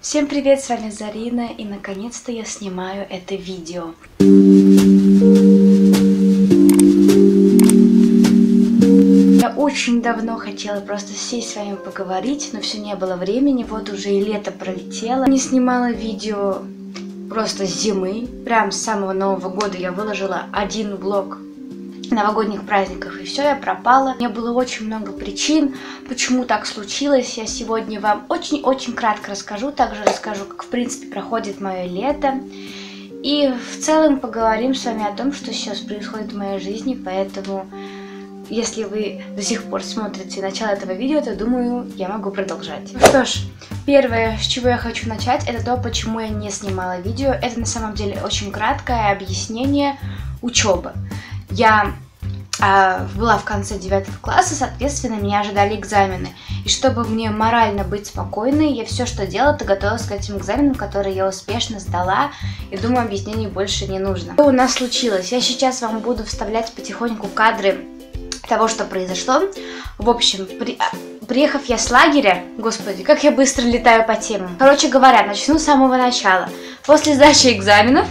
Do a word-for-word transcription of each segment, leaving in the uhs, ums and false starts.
Всем привет, с вами Зарина, и наконец-то я снимаю это видео. Я очень давно хотела просто сесть с вами поговорить, но все не было времени, вот уже и лето пролетело. Не снимала видео просто с зимы, прям с самого Нового года я выложила один влог новогодних праздников, и все, я пропала. У меня было очень много причин, почему так случилось. Я сегодня вам очень-очень кратко расскажу, также расскажу, как в принципе проходит мое лето. И в целом поговорим с вами о том, что сейчас происходит в моей жизни, поэтому если вы до сих пор смотрите начало этого видео, то думаю, я могу продолжать. Ну что ж, первое, с чего я хочу начать, это то, почему я не снимала видео. Это на самом деле очень краткое объяснение: учеба. Я а, была в конце девятого класса, соответственно, меня ожидали экзамены. И чтобы мне морально быть спокойной, я все, что делала, это готовилась к этим экзаменам, которые я успешно сдала. И думаю, объяснений больше не нужно. Что у нас случилось? Я сейчас вам буду вставлять потихоньку кадры того, что произошло. В общем, при... приехав я с лагеря, господи, как я быстро летаю по темам. Короче говоря, начну с самого начала. После сдачи экзаменов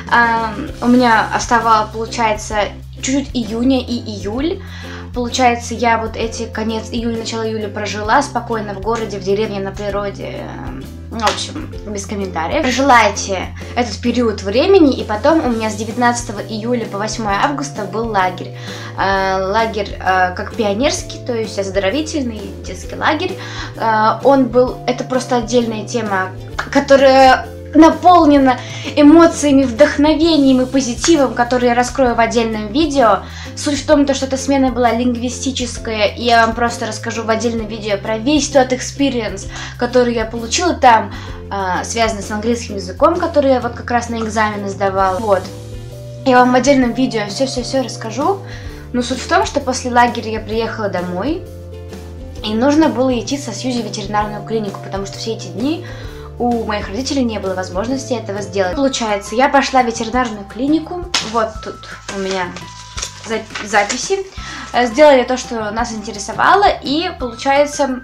э, у меня оставалось, получается, чуть-чуть июня и июль. Получается, я вот эти конец июля, начало июля прожила спокойно в городе, в деревне, на природе. В общем, без комментариев. Прожелайте этот период времени, и потом у меня с девятнадцатого июля по восьмое августа был лагерь. Э, лагерь э, как пионерский, то есть оздоровительный детский лагерь. Э, он был, это просто отдельная тема, которая наполнена эмоциями, вдохновением и позитивом, который я раскрою в отдельном видео. Суть в том, что эта смена была лингвистическая, и я вам просто расскажу в отдельном видео про весь тот experience, который я получила там, э, связанный с английским языком, который я вот как раз на экзамены сдавала. Вот. Я вам в отдельном видео все-все-все расскажу. Но суть в том, что после лагеря я приехала домой, и нужно было идти со Сьюзи в ветеринарную клинику, потому что все эти дни у моих родителей не было возможности этого сделать. Получается, я пошла в ветеринарную клинику, вот тут у меня записи, сделали то, что нас интересовало, и, получается,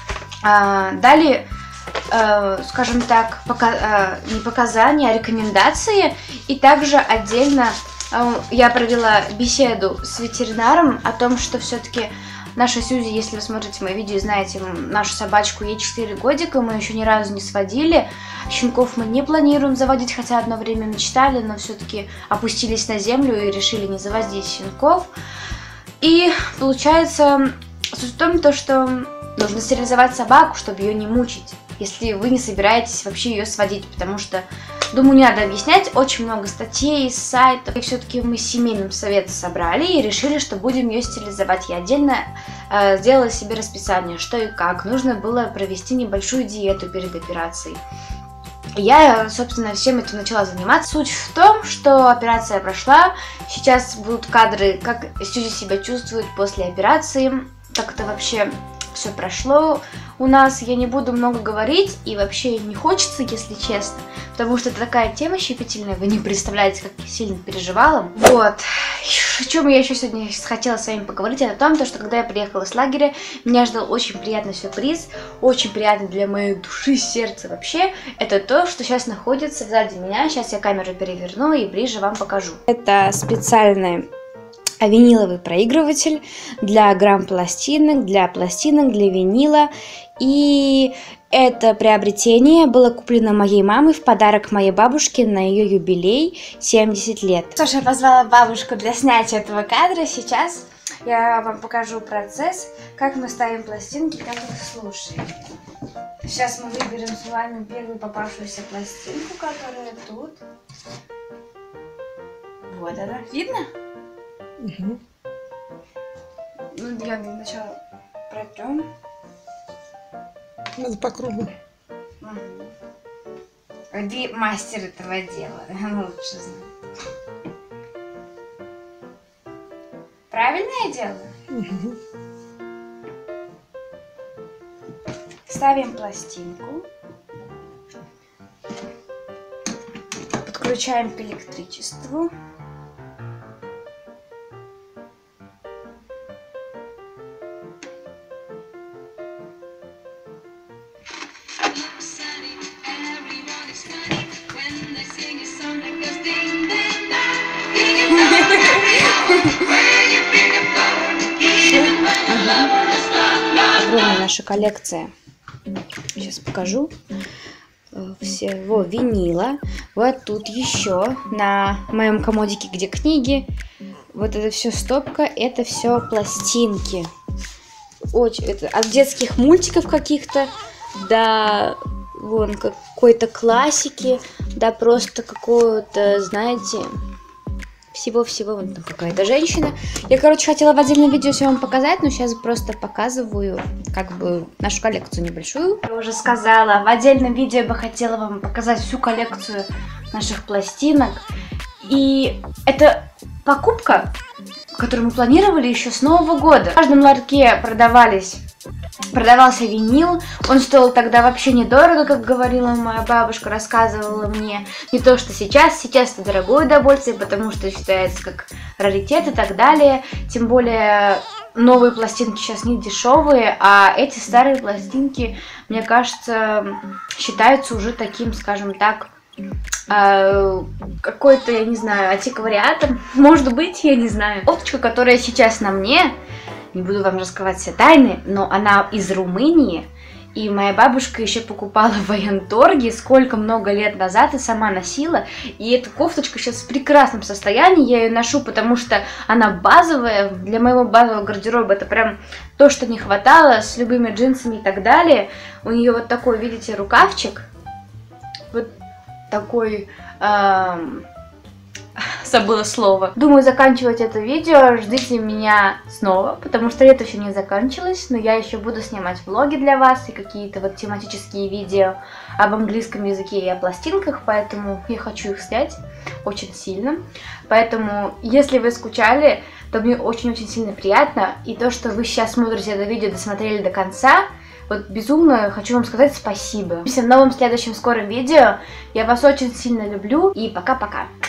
дали, скажем так, не показания, а рекомендации, и также отдельно я провела беседу с ветеринаром о том, что все-таки наша Сьюзи, если вы смотрите мои видео и знаете нашу собачку, ей четыре годика, мы еще ни разу не сводили. Щенков мы не планируем заводить, хотя одно время мечтали, но все-таки опустились на землю и решили не заводить щенков. И получается, суть в том, то, что нужно стерилизовать собаку, чтобы ее не мучить, если вы не собираетесь вообще ее сводить, потому что, думаю, не надо объяснять, очень много статей, сайтов. И все-таки мы с семейным советом собрали и решили, что будем ее стерилизовать. Я отдельно э, сделала себе расписание, что и как. Нужно было провести небольшую диету перед операцией. Я, собственно, всем этим начала заниматься. Суть в том, что операция прошла. Сейчас будут кадры, как Сьюзи себя чувствует после операции, как это вообще все прошло у нас. Я не буду много говорить, и вообще не хочется, если честно, потому что это такая тема щепетильная, вы не представляете, как я сильно переживала. Вот. О чем я еще сегодня хотела с вами поговорить, это о том, что когда я приехала с лагеря, меня ждал очень приятный сюрприз, очень приятный для моей души, сердца вообще. Это то, что сейчас находится сзади меня. Сейчас я камеру переверну и ближе вам покажу. Это специальная виниловый проигрыватель для грамм-пластинок, для пластинок, для винила. И это приобретение было куплено моей мамой в подарок моей бабушке на ее юбилей семьдесят лет. Что ж, я позвала бабушку для снятия этого кадра. Сейчас я вам покажу процесс, как мы ставим пластинки, как их слушаем. Сейчас мы выберем с вами первую попавшуюся пластинку, которая тут. Вот она. Видно? Угу. Ну, я для начала протрем. Надо по кругу. Угу. Где мастер этого дела? Он лучше знает. Правильно я делаю? Угу. Ставим пластинку. Подключаем к электричеству. наша коллекция. Сейчас покажу. Всего винила. Вот тут еще на моем комодике, где книги. Вот это все стопка, это все пластинки. Очень, это от детских мультиков каких-то до вон какой-то классики, да просто какого-то, знаете, всего-всего. Вон там какая-то женщина. Я, короче, хотела в отдельном видео все вам показать, но сейчас просто показываю как бы нашу коллекцию небольшую. Я уже сказала, в отдельном видео я бы хотела вам показать всю коллекцию наших пластинок. И это покупка, которую мы планировали еще с Нового года. В каждом ларьке продавались, продавался винил. Он стоил тогда вообще недорого, как говорила моя бабушка, рассказывала мне. Не то, что сейчас. Сейчас это дорогое удовольствие, потому что считается как раритет и так далее. Тем более новые пластинки сейчас не дешевые, а эти старые пластинки, мне кажется, считаются уже таким, скажем так, какой-то, я не знаю, антиквариатом, может быть, я не знаю. Кофточка, которая сейчас на мне, не буду вам раскрывать все тайны, но она из Румынии, и моя бабушка еще покупала в военторге сколько много лет назад и сама носила, и эта кофточка сейчас в прекрасном состоянии, я ее ношу, потому что она базовая, для моего базового гардероба это прям то, что не хватало, с любыми джинсами и так далее. У нее вот такой, видите, рукавчик, вот такой, эм, забыла слово. Думаю заканчивать это видео, ждите меня снова, потому что лето еще не заканчивалось, но я еще буду снимать влоги для вас и какие-то вот тематические видео об английском языке и о пластинках, поэтому я хочу их снять очень сильно. Поэтому, если вы скучали, то мне очень-очень сильно приятно, и то, что вы сейчас смотрите это видео, досмотрели до конца, вот безумно хочу вам сказать спасибо. Увидимся в новом следующем скором видео. Я вас очень сильно люблю и пока-пока.